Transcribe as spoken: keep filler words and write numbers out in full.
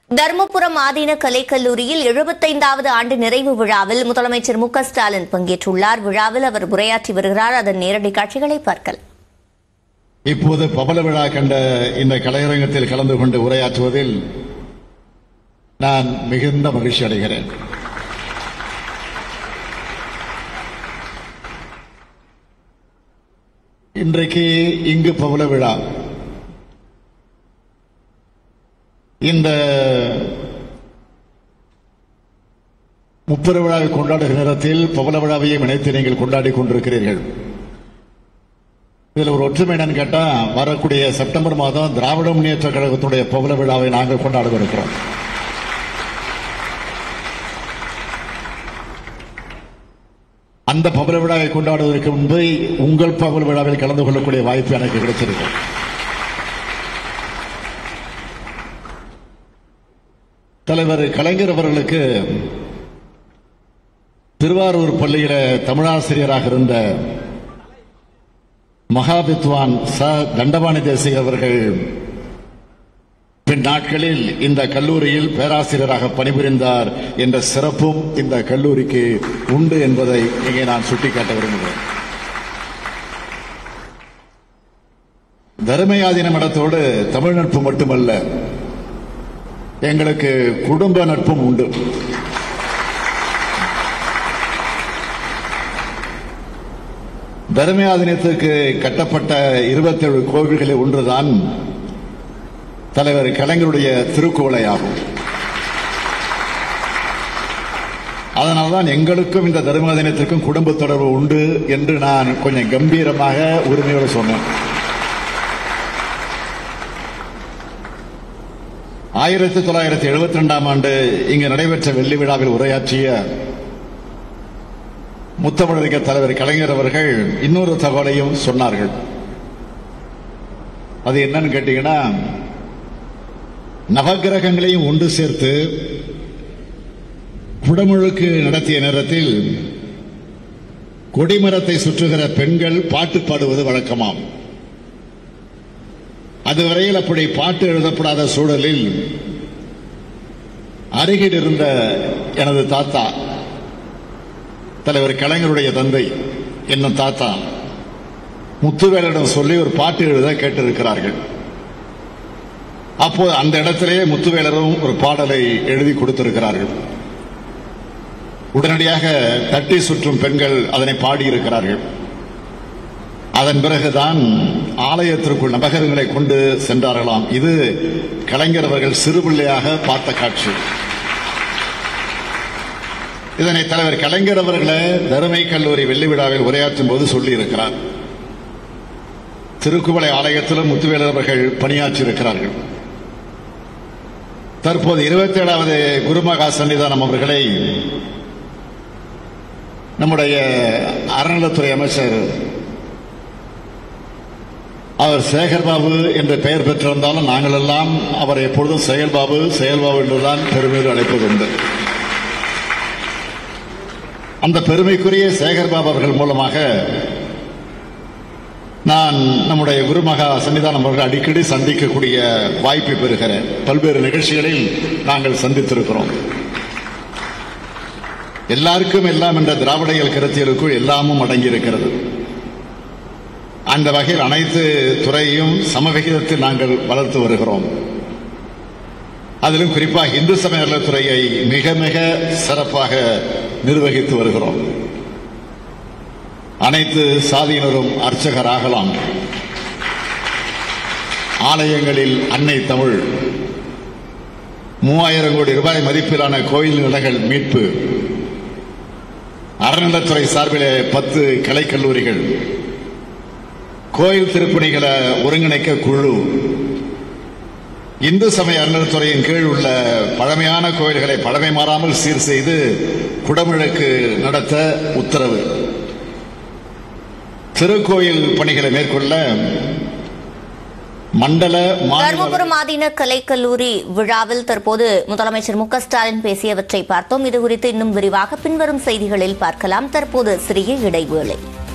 தருமபுரம் ஆதீன கலைக்கல்லூரியில் எழுபத்தைந்தாவது ஆண்டு நிறைவு விழாவில் முதலமைச்சர் மு க ஸ்டாலின் பங்கேற்றுள்ளார். விழாவில் அவர் உரையாற்றி வருகிறார். அதன் நேரடி காட்சிகளை பார்க்கலாம். இப்போது பவள விழா கண்ட இந்த கலையரங்கத்தில் கலந்து கொண்டு உரையாற்றுவதில் நான் மிகுந்த மகிழ்ச்சி அடைகிறேன். இன்றைக்கு இங்கு பவள விழா. இந்த முப்பெரு விழாவை கொண்டாடுகிற நேரத்தில் பவள விழாவையும் இணைத்து நீங்கள் கொண்டாடி கொண்டிருக்கிறீர்கள். இதில் ஒரு ஒற்றுமை என்னன்னு கேட்டா, வரக்கூடிய செப்டம்பர் மாதம் திராவிட முன்னேற்ற கழகத்துடைய பவள விழாவை நாங்கள் கொண்டாடவிருக்கிறோம். அந்த பவள விழாவை கொண்டாடுவதற்கு முன்பு உங்கள் பவள விழாவில் கலந்து கொள்ளக்கூடிய வாய்ப்பு எனக்கு கிடைச்சிருக்கு. தலைவர் கலைஞர் அவர்களுக்கு திருவாரூர் பள்ளியில தமிழாசிரியராக இருந்த மகாவித்வான் ச தண்டபாணி தேசிக அவர்கள் பின் நாட்களில் இந்த கல்லூரியில் பேராசிரியராக பணிபுரிந்தார் என்ற சிறப்பும் இந்த கல்லூரிக்கு உண்டு என்பதை இங்கே நான் சுட்டிக்காட்ட விரும்புகிறேன். தர்மயாதீன மடத்தோடு தமிழ் நட்பு மட்டுமல்ல, எங்களுக்கு குடும்ப நட்பும் உண்டு. தர்மயாதீனத்துக்கு கட்டப்பட்ட இருபத்தி ஏழு கோவில்களில் ஒன்றுதான் தலைவர் கலைஞருடைய திருக்குவளையாகும். அதனால்தான் எங்களுக்கும் இந்த தர்மயாதீனத்திற்கும் குடும்ப தொடர்பு உண்டு என்று நான் கொஞ்சம் கம்பீரமாக உரிமையோடு சொன்னேன். ஆயிரத்தி தொள்ளாயிரத்தி எழுபத்தி ரெண்டாம் ஆண்டு இங்கு நடைபெற்ற வெள்ளி விழாவில் உரையாற்றிய முத்தமிழறிஞர் தலைவர் கலைஞர் அவர்கள் இன்னொரு தகவலையும் சொன்னார்கள். அது என்னன்னு கேட்டீங்கன்னா, நவகிரகங்களையும் ஒன்று சேர்த்து குடமுழுக்கு நடத்திய நேரத்தில் கொடிமரத்தை சுற்றுகிற பெண்கள் பாட்டு பாடுவது வழக்கமாம். அதுவரையில் அப்படி பாட்டு எழுதப்படாத சூழலில் அருகில் இருந்த எனது தாத்தா, தலைவர் கலைஞருடைய தந்தை என்னும் தாத்தா முத்துவேலரிடம் சொல்லி ஒரு பாட்டு எழுத கேட்டிருக்கிறார்கள். அப்போது அந்த இடத்திலே முத்துவேலரும் ஒரு பாடலை எழுதி கொடுத்திருக்கிறார்கள். உடனடியாக தட்டி சுற்றும் பெண்கள் அதனை பாடியிருக்கிறார்கள். அதன் பிறகுதான் ஆலயத்திற்குள் நபகரங்களை கொண்டு சென்றார்களாம். இது கலைஞர் அவர்கள் சிறுபிள்ளையாக பார்த்த காட்சி. இதனை தலைவர் கலைஞர் அவர்களை தருமை கல்லூரி வெள்ளி விழாவில் உரையாற்றும் போது சொல்லியிருக்கிறார். திருக்குவளை ஆலயத்திலும் முத்துவேலர் அவர்கள் பணியாற்றியிருக்கிறார்கள். தற்போது இருபத்தி ஏழாவது குருமகா சன்னிதானம் அவர்களை நம்முடைய அறநிலைத்துறை அமைச்சர் அவர் சேகர்பாபு என்ற பெயர் பெற்றிருந்தாலும் நாங்கள் எல்லாம் அவரை எப்பொழுதும் செயல்பாபு செயல்பாபு என்றுதான் பெருமையோடு அழைப்பதுண்டு. அந்த பெருமைக்குரிய சேகர்பாபு அவர்கள் மூலமாக நான் நம்முடைய குருமகா சன்னிதானம் அவர்கள் அடிக்கடி சந்திக்கக்கூடிய வாய்ப்பை பெறுகிறேன். பல்வேறு நிகழ்ச்சிகளில் நாங்கள் சந்தித்திருக்கிறோம். எல்லாருக்கும் எல்லாம் என்ற திராவிடியல் கருத்தியலுக்குள் எல்லாமும் அடங்கியிருக்கிறது. அந்த வகையில் அனைத்து துறையையும் சமவிகிதத்தில் நாங்கள் வளர்த்து வருகிறோம். அதிலும் குறிப்பாக இந்து சமய நலத்துறையை மிக மிக சிறப்பாக நிர்வகித்து வருகிறோம். அனைத்து சாதியினரும் அர்ச்சகர் ஆகலாம். ஆலயங்களில் அன்னை தமிழ், மூவாயிரம் கோடி ரூபாய் மதிப்பிலான கோயில் நிலங்கள் மீட்பு, அறநிலைத்துறை சார்பிலே பத்து கலைக்கல்லூரிகள், கோயில் திருப்பணிகளை ஒருங்கிணைக்க குழு, இந்து சமய அறநிலைத்துறையின் கீழ் உள்ள பழமையான கோயில்களை பழமை மாறாமல் சீர் செய்து குடமுழுக்கு நடத்த உத்தரவு, திருக்கோயில் பணிகளை மேற்கொள்ள மண்டல தருமபுரம் ஆதீன கலைக்கல்லூரி விழாவில் தற்போது முதலமைச்சர் மு க ஸ்டாலின் பேசியவற்றை பார்த்தோம். இதுகுறித்து இன்னும் விரிவாக பின்வரும் செய்திகளில் பார்க்கலாம். தற்போது சிறிய இடைவேளை.